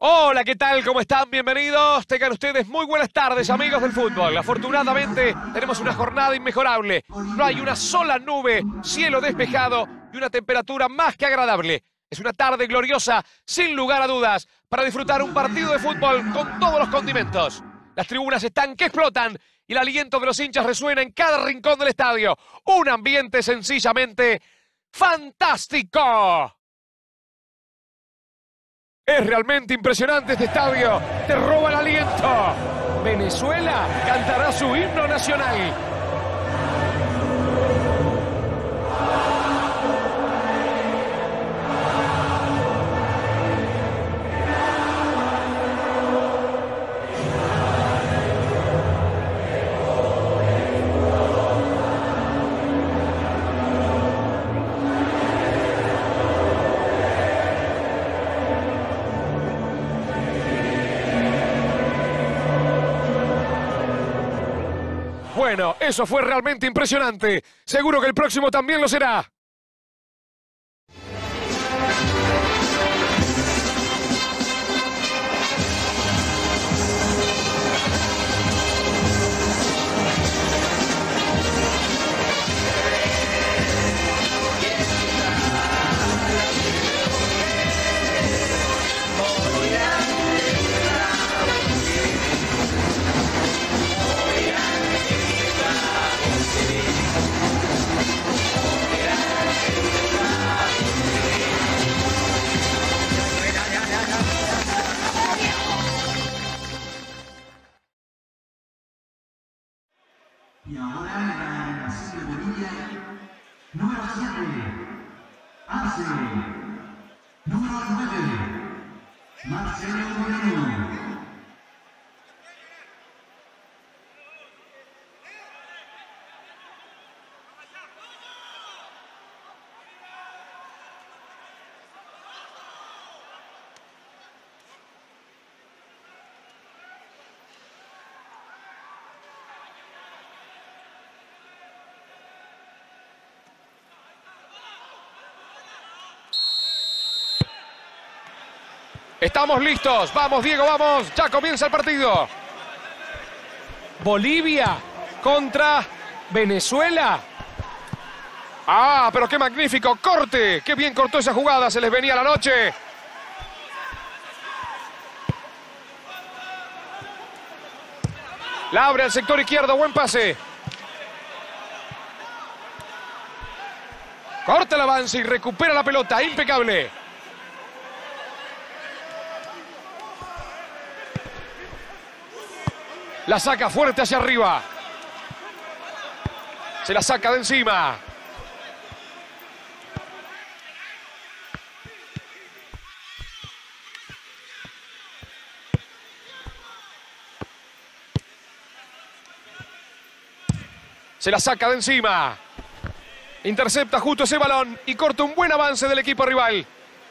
Hola, ¿qué tal? ¿Cómo están? Bienvenidos. Tengan ustedes muy buenas tardes, amigos del fútbol. Afortunadamente, tenemos una jornada inmejorable. No hay una sola nube, cielo despejado y una temperatura más que agradable. Es una tarde gloriosa, sin lugar a dudas, para disfrutar un partido de fútbol con todos los condimentos. Las tribunas están que explotan y el aliento de los hinchas resuena en cada rincón del estadio. Un ambiente sencillamente fantástico. Es realmente impresionante este estadio. Te roba el aliento. Venezuela cantará su himno nacional. Bueno, eso fue realmente impresionante. Seguro que el próximo también lo será. Y ahora en la nación de Bolivia, número 7, Arce, número 9, Marcelo Moreno. Estamos listos. Vamos, Diego, vamos. Ya comienza el partido. Bolivia contra Venezuela. ¡Ah, pero qué magnífico corte! ¡Qué bien cortó esa jugada! Se les venía la noche. La abre al sector izquierdo. Buen pase. Corta el avance y recupera la pelota. Impecable. La saca fuerte hacia arriba. Se la saca de encima. Se la saca de encima. Intercepta justo ese balón y corta un buen avance del equipo rival.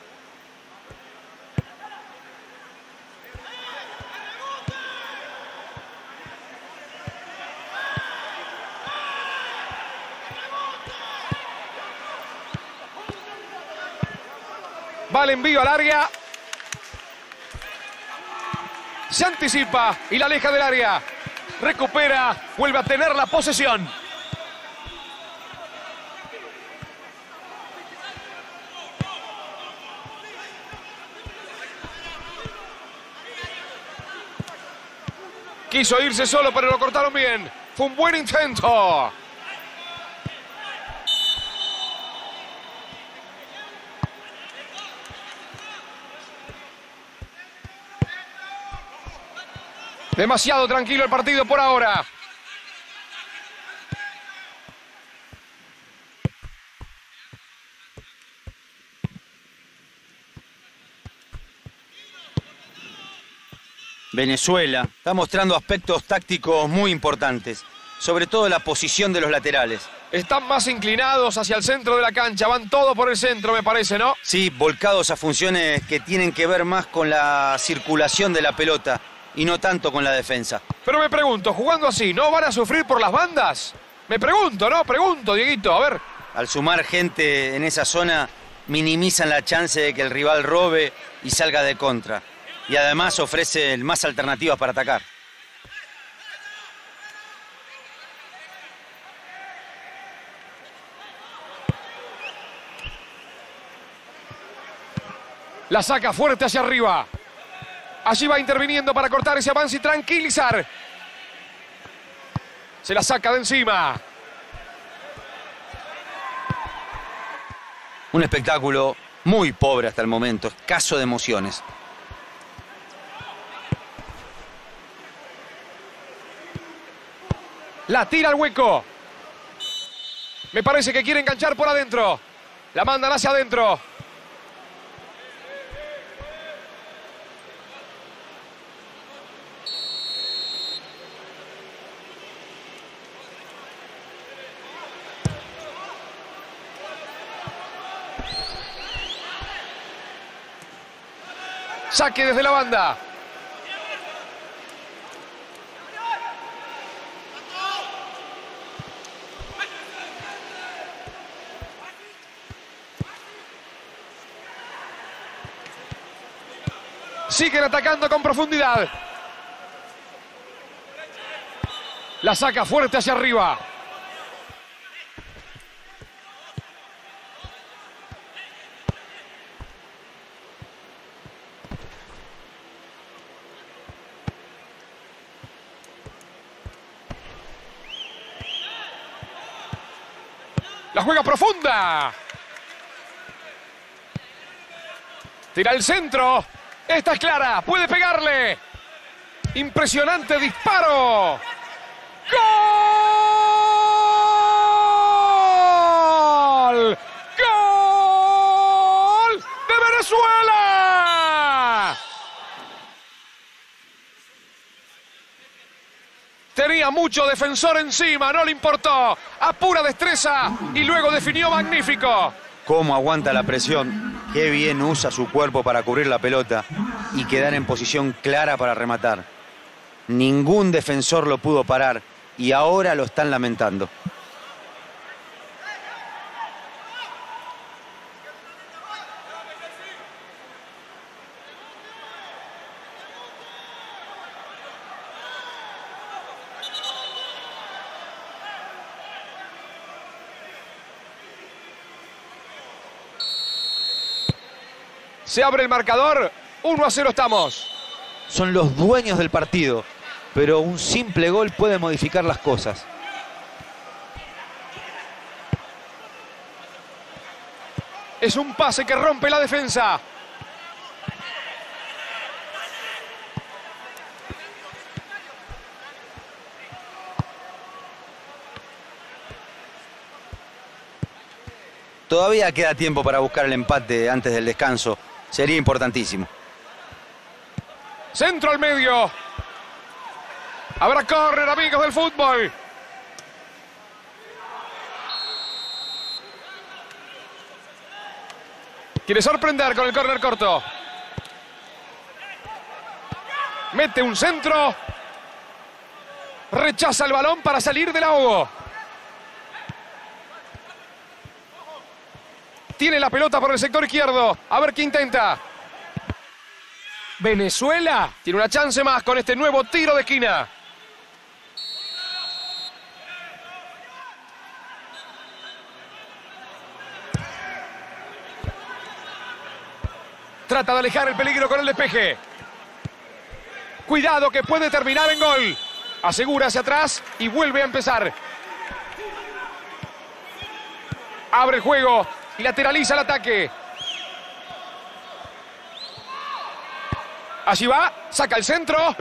Va el envío al área. Se anticipa y la aleja del área. Recupera, vuelve a tener la posesión. Quiso irse solo, pero lo cortaron bien. Fue un buen intento. Demasiado tranquilo el partido por ahora. Venezuela está mostrando aspectos tácticos muy importantes, sobre todo la posición de los laterales. Están más inclinados hacia el centro de la cancha, van todos por el centro, me parece, ¿no? Sí, volcados a funciones que tienen que ver más con la circulación de la pelota y no tanto con la defensa. Pero me pregunto, jugando así, ¿no van a sufrir por las bandas? Me pregunto, ¿no? Pregunto, Dieguito, a ver. Al sumar gente en esa zona, minimizan la chance de que el rival robe y salga de contra. y además ofrece más alternativas para atacar. La saca fuerte hacia arriba. Allí va interviniendo para cortar ese avance y tranquilizar. Se la saca de encima. Un espectáculo muy pobre hasta el momento, escaso de emociones. La tira al hueco. Me parece que quiere enganchar por adentro. La mandan hacia adentro. Saque desde la banda. Siguen atacando con profundidad. La saca fuerte hacia arriba. La juega profunda. Tira el centro. Esta es clara. Puede pegarle. Impresionante disparo. ¡Gol! ¡Gol de Venezuela! Tenía mucho defensor encima, no le importó. A pura destreza y luego definió magnífico. Cómo aguanta la presión, qué bien usa su cuerpo para cubrir la pelota y quedar en posición clara para rematar. Ningún defensor lo pudo parar y ahora lo están lamentando. Se abre el marcador, 1-0 estamos. Son los dueños del partido, pero un simple gol puede modificar las cosas. Es un pase que rompe la defensa. Todavía queda tiempo para buscar el empate antes del descanso. Sería importantísimo. Centro al medio. Habrá córner, amigos del fútbol. Quiere sorprender con el córner corto. Mete un centro. Rechaza el balón para salir del ahogo. Tiene la pelota por el sector izquierdo. A ver qué intenta. Venezuela tiene una chance más con este nuevo tiro de esquina. Trata de alejar el peligro con el despeje. Cuidado que puede terminar en gol. Asegura hacia atrás y vuelve a empezar. Abre el juego y lateraliza el ataque. Allí va, saca el centro.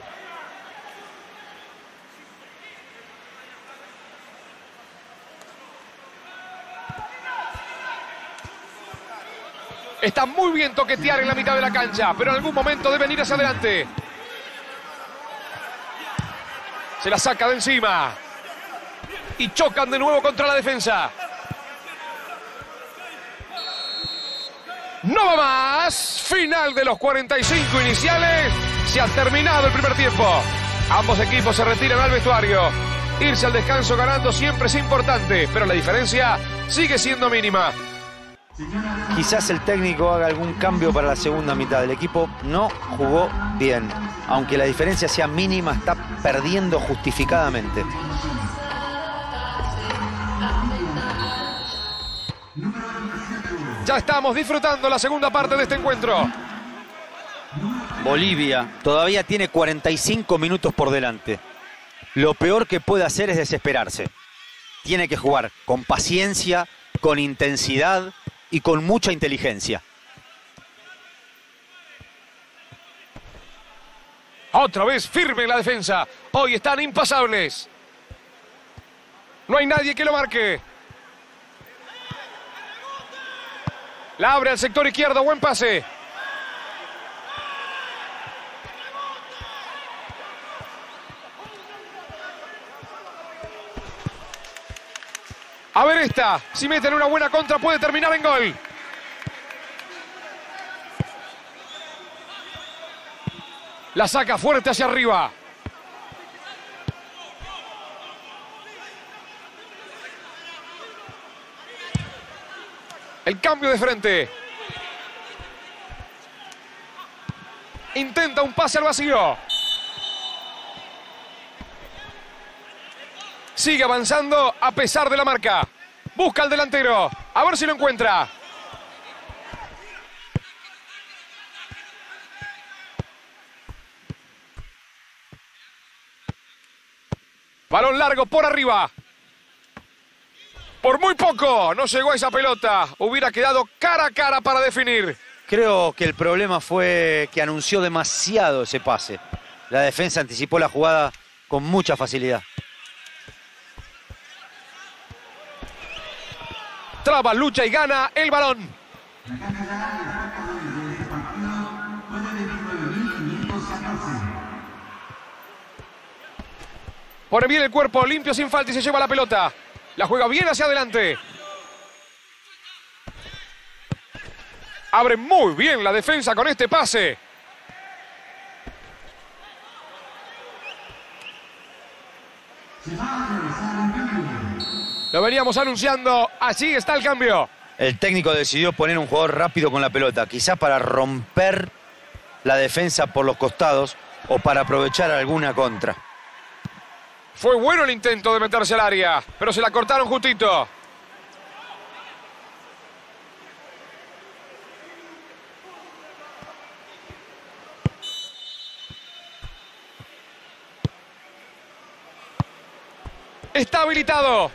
Está muy bien toquetear en la mitad de la cancha, pero en algún momento deben ir hacia adelante. Se la saca de encima. Y chocan de nuevo contra la defensa. No va más. Final de los 45 iniciales. Se ha terminado el primer tiempo. Ambos equipos se retiran al vestuario. Irse al descanso ganando siempre es importante, pero la diferencia sigue siendo mínima. Quizás el técnico haga algún cambio para la segunda mitad. El equipo no jugó bien. Aunque la diferencia sea mínima, está perdiendo justificadamente. Ya estamos disfrutando la segunda parte de este encuentro. Bolivia todavía tiene 45 minutos por delante. Lo peor que puede hacer es desesperarse. Tiene que jugar con paciencia, con intensidad y con mucha inteligencia. Otra vez firme la defensa. Hoy están impasables. No hay nadie que lo marque. La abre al sector izquierdo. Buen pase. A ver esta. Si meten una buena contra puede terminar en gol. La saca fuerte hacia arriba. El cambio de frente. Intenta un pase al vacío. Sigue avanzando a pesar de la marca. Busca al delantero. A ver si lo encuentra. Balón largo por arriba. Por muy poco no llegó a esa pelota. Hubiera quedado cara a cara para definir. Creo que el problema fue que anunció demasiado ese pase. La defensa anticipó la jugada con mucha facilidad. Traba, lucha y gana el balón. La cantidad de espectadores de este partido fue de 29.514. Pone bien el cuerpo, limpio sin falta y se lleva la pelota. La juega bien hacia adelante. Abre muy bien la defensa con este pase. Se va a realizar un cambio. Lo veníamos anunciando. Allí está el cambio. El técnico decidió poner un jugador rápido con la pelota, quizá para romper la defensa por los costados o para aprovechar alguna contra. Fue bueno el intento de meterse al área, pero se la cortaron justito. Está habilitado.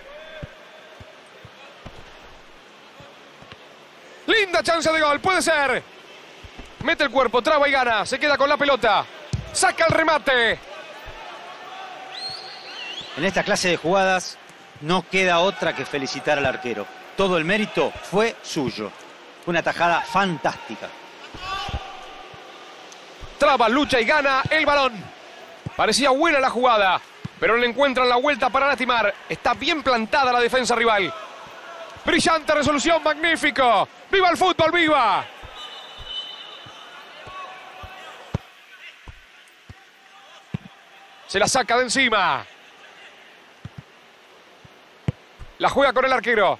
Linda chance de gol, puede ser. Mete el cuerpo, traba y gana. Se queda con la pelota. Saca el remate. En esta clase de jugadas no queda otra que felicitar al arquero. Todo el mérito fue suyo. Una tajada fantástica. Traba, lucha y gana el balón. Parecía buena la jugada, pero le encuentran la vuelta para lastimar. Está bien plantada la defensa rival. Brillante resolución, magnífico. ¡Viva el fútbol, viva! Se la saca de encima. La juega con el arquero.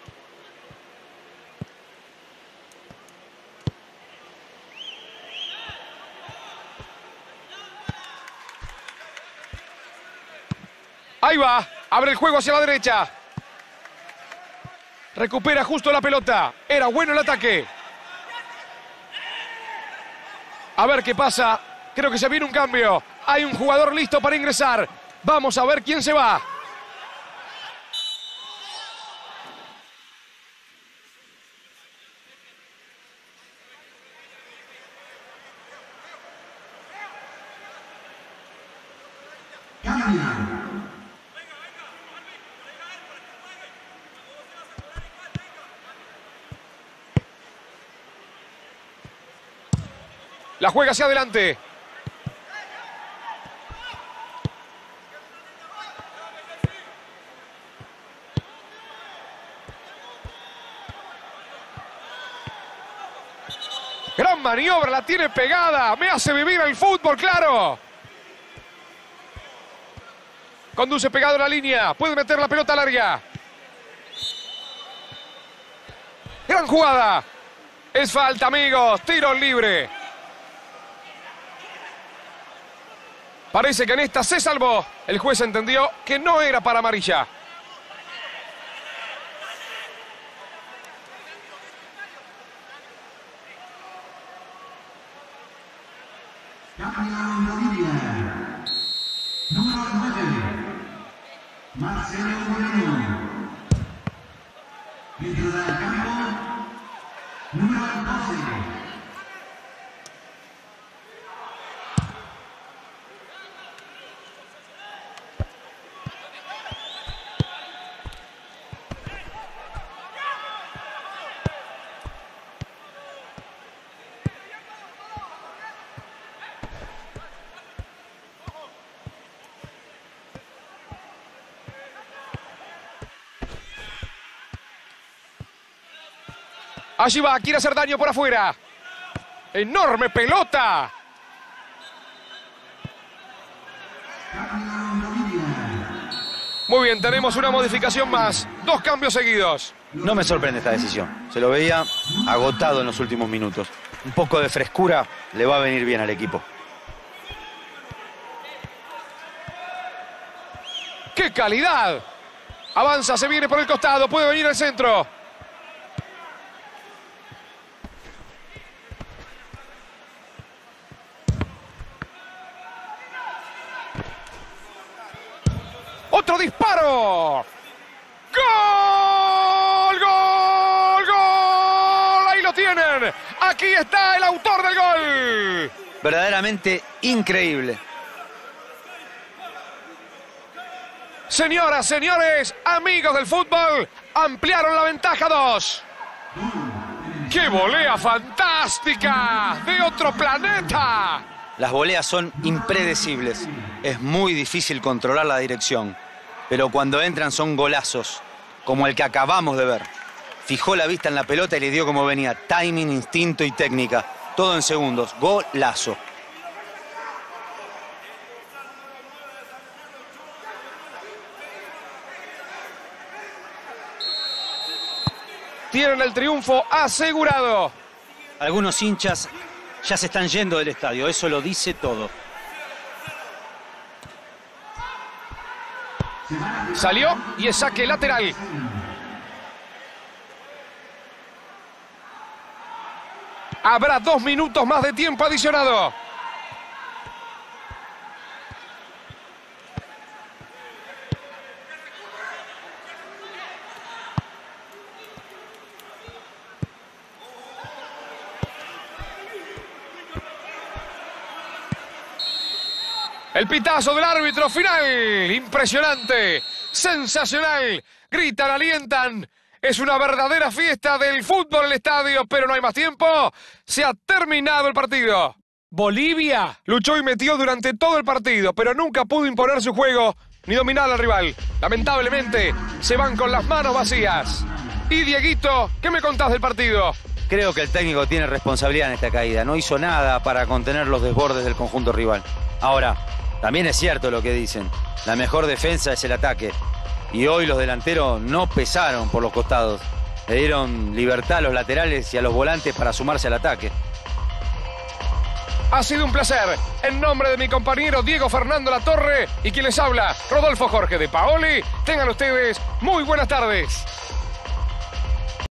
Ahí va. Abre el juego hacia la derecha. Recupera justo la pelota. Era bueno el ataque. A ver qué pasa. Creo que se viene un cambio. Hay un jugador listo para ingresar. Vamos a ver quién se va. La juega hacia adelante. Gran maniobra, la tiene pegada. Me hace vivir el fútbol, claro. Conduce pegado a la línea. Puede meter la pelota larga. Gran jugada. Es falta, amigos. Tiro libre. Parece que en esta se salvó. El juez entendió que no era para amarilla. Campeón Bolivia. Número 9. Marcelo Moreno. Dentro del campo. Número 12. Allí va, quiere hacer daño por afuera. ¡Enorme pelota! Muy bien, tenemos una modificación más. 2 cambios seguidos. No me sorprende esta decisión. Se lo veía agotado en los últimos minutos. Un poco de frescura le va a venir bien al equipo. ¡Qué calidad! Avanza, se viene por el costado, puede venir al centro. ¡Otro disparo! ¡Gol! ¡Gol! ¡Gol! ¡Ahí lo tienen! Aquí está el autor del gol. Verdaderamente increíble. Señoras, señores, amigos del fútbol, ampliaron la ventaja 2. ¡Qué volea fantástica! ¡De otro planeta! Las voleas son impredecibles. Es muy difícil controlar la dirección. Pero cuando entran son golazos, como el que acabamos de ver. Fijó la vista en la pelota y le dio como venía. Timing, instinto y técnica. Todo en segundos. Golazo. Tienen el triunfo asegurado. Algunos hinchas ya se están yendo del estadio. Eso lo dice todo. Salió y es saque lateral. Habrá 2 minutos más de tiempo adicionado. El pitazo del árbitro final. Impresionante. Sensacional. Gritan, alientan. Es una verdadera fiesta del fútbol en el estadio, pero no hay más tiempo. Se ha terminado el partido. Bolivia luchó y metió durante todo el partido, pero nunca pudo imponer su juego ni dominar al rival. Lamentablemente, se van con las manos vacías. Y Dieguito, ¿qué me contás del partido? Creo que el técnico tiene responsabilidad en esta caída. No hizo nada para contener los desbordes del conjunto rival. Ahora, también es cierto lo que dicen. La mejor defensa es el ataque. Y hoy los delanteros no pesaron por los costados. Le dieron libertad a los laterales y a los volantes para sumarse al ataque. Ha sido un placer. En nombre de mi compañero Diego Fernando Latorre y quien les habla, Rodolfo Jorge de Paoli, tengan ustedes muy buenas tardes.